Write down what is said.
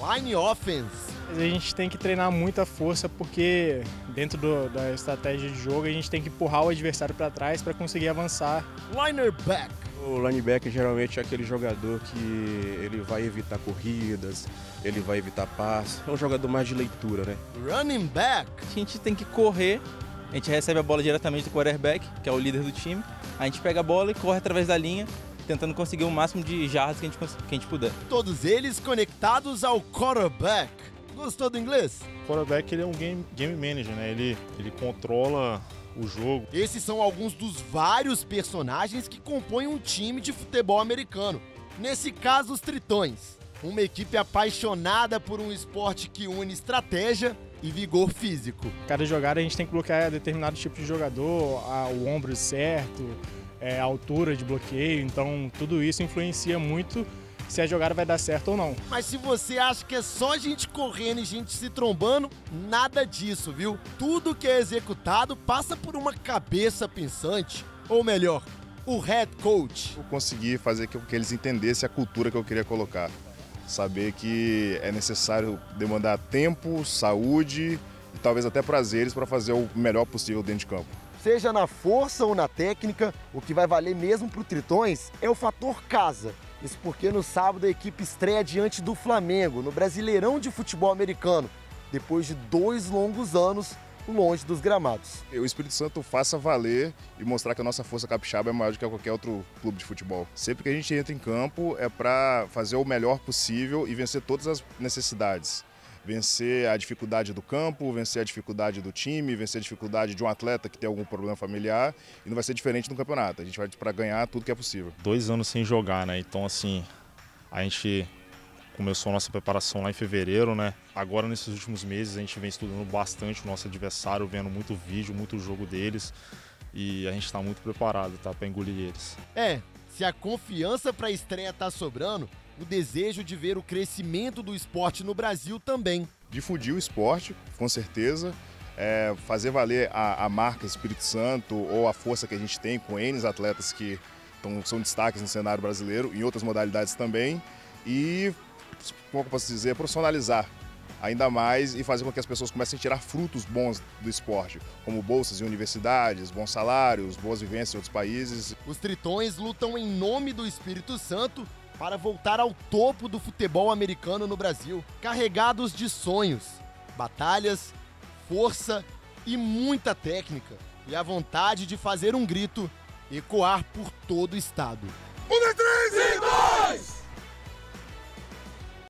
Line Offense. A gente tem que treinar muita força porque dentro da estratégia de jogo a gente tem que empurrar o adversário para trás para conseguir avançar. Linebacker. O linebacker geralmente é aquele jogador que ele vai evitar corridas, ele vai evitar passes. É um jogador mais de leitura, né? Running back. A gente tem que correr, a gente recebe a bola diretamente do quarterback, que é o líder do time. A gente pega a bola e corre através da linha, tentando conseguir o máximo de jardas que a gente puder. Todos eles conectados ao quarterback. Gostou do inglês? O quarterback ele é um game manager, né? Ele controla o jogo. Esses são alguns dos vários personagens que compõem um time de futebol americano. Nesse caso, os Tritões. Uma equipe apaixonada por um esporte que une estratégia e vigor físico. Cada jogada a gente tem que bloquear determinado tipo de jogador, o ombro certo, a altura de bloqueio, então tudo isso influencia muito se a jogada vai dar certo ou não. Mas se você acha que é só gente correndo e gente se trombando, nada disso, viu? Tudo que é executado passa por uma cabeça pensante, ou melhor, o head coach. Eu consegui fazer com que eles entendessem a cultura que eu queria colocar. Saber que é necessário demandar tempo, saúde e talvez até prazeres para fazer o melhor possível dentro de campo. Seja na força ou na técnica, o que vai valer mesmo para o Tritões é o fator casa. Isso porque no sábado a equipe estreia diante do Flamengo, no Brasileirão de Futebol Americano, depois de 2 longos anos longe dos gramados. O Espírito Santo faça valer e mostrar que a nossa força capixaba é maior do que qualquer outro clube de futebol. Sempre que a gente entra em campo é para fazer o melhor possível e vencer todas as necessidades. Vencer a dificuldade do campo, vencer a dificuldade do time, vencer a dificuldade de um atleta que tem algum problema familiar, e não vai ser diferente no campeonato. A gente vai para ganhar tudo que é possível. 2 anos sem jogar, né? Então, assim, a gente começou a nossa preparação lá em fevereiro, né? Agora, nesses últimos meses, a gente vem estudando bastante o nosso adversário, vendo muito vídeo, muito jogo deles, e a gente está muito preparado, tá? Para engolir eles. Se a confiança para a estreia tá sobrando, o desejo de ver o crescimento do esporte no Brasil também. Difundir o esporte, com certeza, fazer valer a marca Espírito Santo ou a força que a gente tem com N atletas que são destaques no cenário brasileiro, em outras modalidades também, e, como eu posso dizer, profissionalizar ainda mais e fazer com que as pessoas comecem a tirar frutos bons do esporte, como bolsas em universidades, bons salários, boas vivências em outros países. Os Tritões lutam em nome do Espírito Santo para voltar ao topo do futebol americano no Brasil, carregados de sonhos, batalhas, força e muita técnica, e a vontade de fazer um grito ecoar por todo o estado.